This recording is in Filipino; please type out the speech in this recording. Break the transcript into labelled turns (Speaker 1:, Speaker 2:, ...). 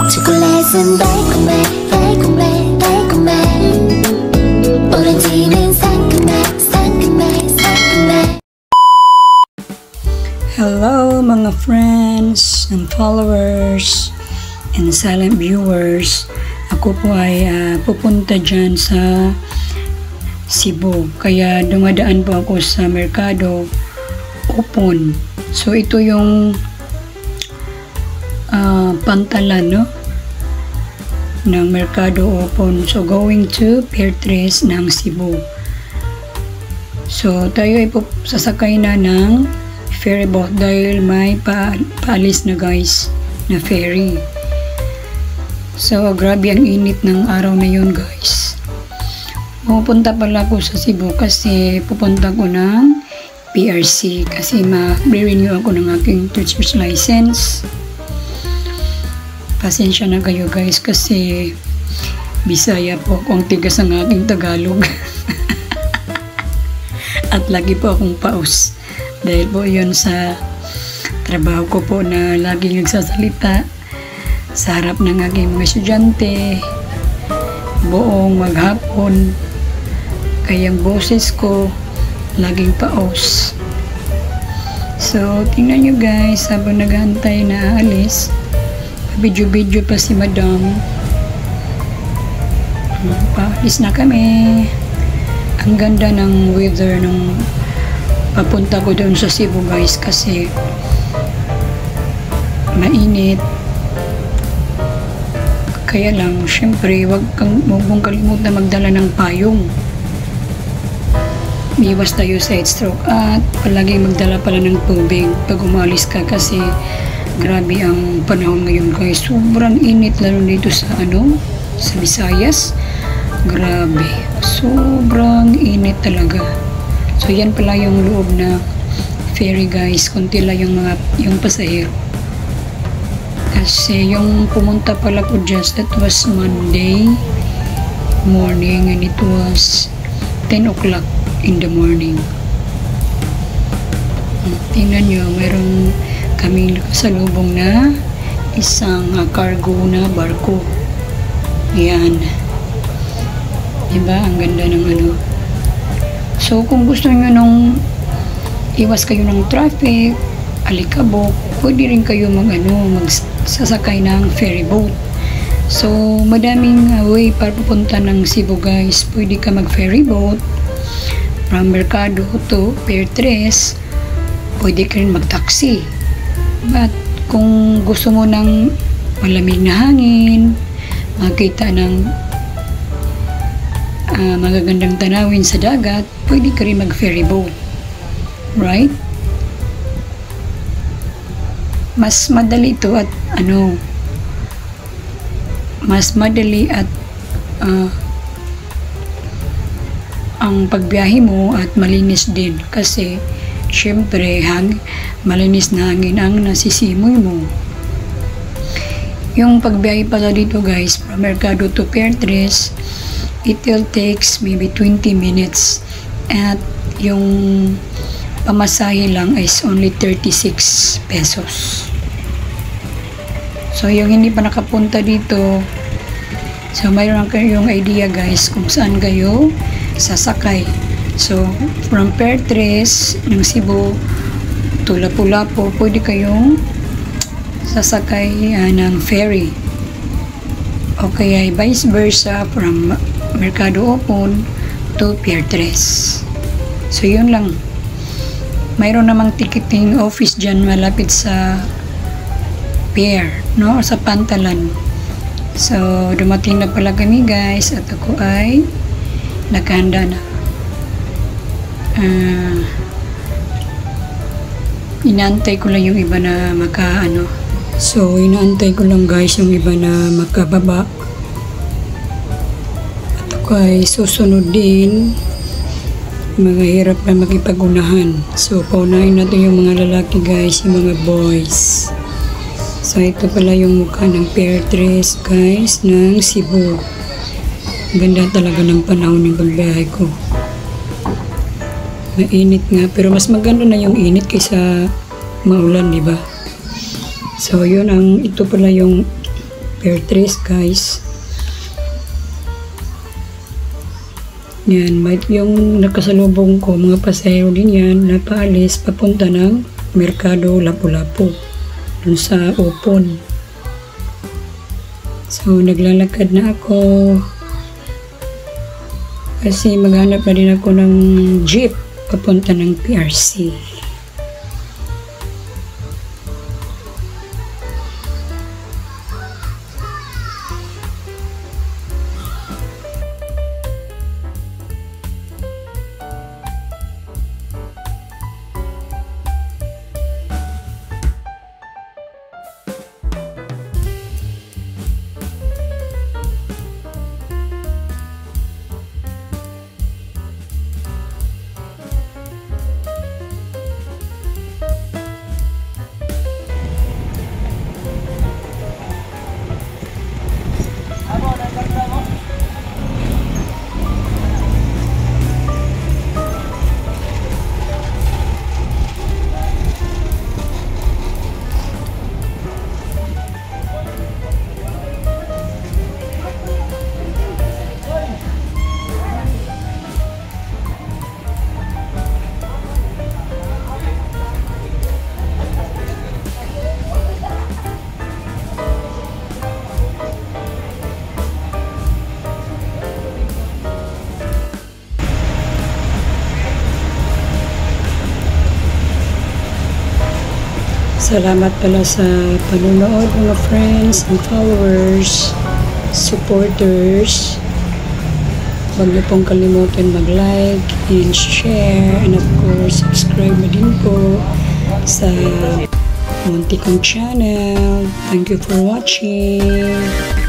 Speaker 1: 초콜릿은 달콤해 달콤해 달콤해 오렌지는 상큼해 상큼해 상큼해.
Speaker 2: Hello mga friends and followers and silent viewers. Ako po ay pupunta dyan sa Cebu. Kaya dumadaan po ako sa Mercado Open. So ito yung pantalan, no, ng Mercado Open. So going to Pier 3 ng Cebu. So tayo ay sasakay na ng ferry boat dahil may paalis na guys na ferry. So grabe ang init ng araw na yun guys. Pupunta pala ako sa Cebu kasi pupunta ko ng PRC kasi ma-renew ako ng aking teacher's license. Pasensya na kayo guys kasi Bisaya po akong tigas ang aking Tagalog. At lagi po akong paus dahil po yun sa trabaho ko po na laging nagsasalita sa harap ng aking mga estudyante buong maghapon, kaya ang boses ko laging paus. So tingnan nyo guys, habang naghahantay na aalis, video pa si madam. Paalis na kami. Ang ganda ng weather nung papunta ko doon sa Cebu guys kasi mainit. Kaya lang syempre huwag mong kalimutan magdala ng payong. Iwas tayo sa heat stroke at palagi magdala pala ng tubig pag umalis ka kasi grabe ang panahon ngayon guys. Sobrang init lalo dito sa sa Visayas. Grabe. Sobrang init talaga. So yan pala yung loob na ferry guys. Kunti lang yung pasahero. Kasi yung pumunta pala ko just that was Monday morning and it was 10 o'clock in the morning. Tingnan nyo, mayroong kaming nakasalubong na isang cargo na barko. Yan. Diba? Ang ganda ng So, kung gusto nyo nung iwas kayo ng traffic, alikabok, pwede rin kayo magsasakay ng ferry boat. So, madaming way para pupunta ng Cebu guys. Pwede ka mag-ferry boat from Mercado to Pier 3. Pwede ka rin mag-taxi. But kung gusto mo ng malamig na hangin, makita ng magagandang tanawin sa dagat, pwede ka rin mag-ferry boat. Right? Mas madali ito at mas madali at ang pagbiyahe mo at malinis din kasi syempre malinis na hangin ang nasisimoy mo. Yung pagbiyahe pala dito guys from Mercado to Pier 3, it will takes maybe 20 minutes at yung pamasahe lang is only 36 pesos. So yung hindi pa nakapunta dito, so mayroon kayong idea guys kung saan kayo sasakay. So from Pier 3 ng Cebu to Lapu-Lapu, pwede kayong sasakay ng ferry. O kaya vice versa from Mercado Open to Pier 3. So yun lang. Mayroon namang ticketing office dyan malapit sa pier, no? Sa pantalan. So dumating na pala kami guys at ako ay nakahanda na. Inaantay ko lang yung iba na So inaantay ko lang guys yung iba na makababa. At ako ay susunod din. Mga hirap na makipag-unahan. So paunahin natin yung mga lalaki guys, yung mga boys. So ito pala yung mukha ng Pier 3 guys ng Cebu. Ganda talaga ng panahon ng pagbiyahe ko. Mainit nga pero mas maganda na yung init kaysa maulan, di ba? So yun ito pala yung Fairtrace guys. Yan, yung nakasalubong ko, mga pasahero din yan, napaalis papunta ng Merkado Lapu-Lapu, dun sa Upon. So, naglalakad na ako kasi maghanap na din ako ng jeep papunta ng PRC. Salamat pala sa panunood mga friends and followers, supporters. Huwag niyo pong kalimutan mag-like and share, and of course subscribe na din po sa munti kong channel. Thank you for watching.